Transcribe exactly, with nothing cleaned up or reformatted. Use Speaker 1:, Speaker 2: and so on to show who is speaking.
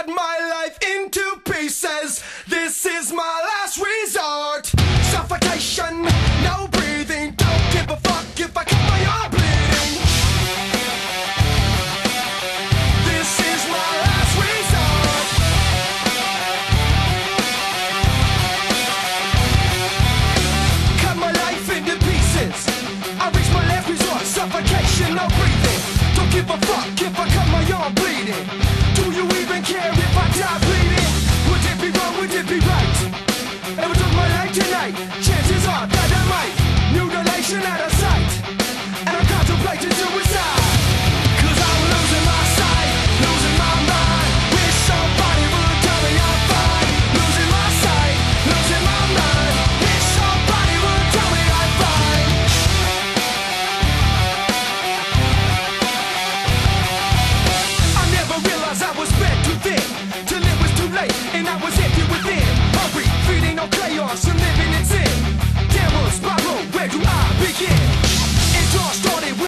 Speaker 1: cut my life into pieces. This is my last resort. Suffocation, no breathing. Don't give a fuck if I cut my arm bleeding. This is my last resort. Cut my life into pieces. I reach my last resort. Suffocation, no breathing. Don't give a fuck if I cut my arm bleeding. Do you even care if I die bleeding? Would it be wrong, would it be right? If I took my life tonight, chances are that I might. Mutilation out of sight, and I'm contemplating suicide. Cause I'm losing my sight, losing my mind. Wish somebody would tell me I'm fine. Losing my sight, losing my mind. Wish somebody would tell me I'm fine. I never realized I was spread too thin, till it was too late, and I was empty within. Hungry, feeding on chaos.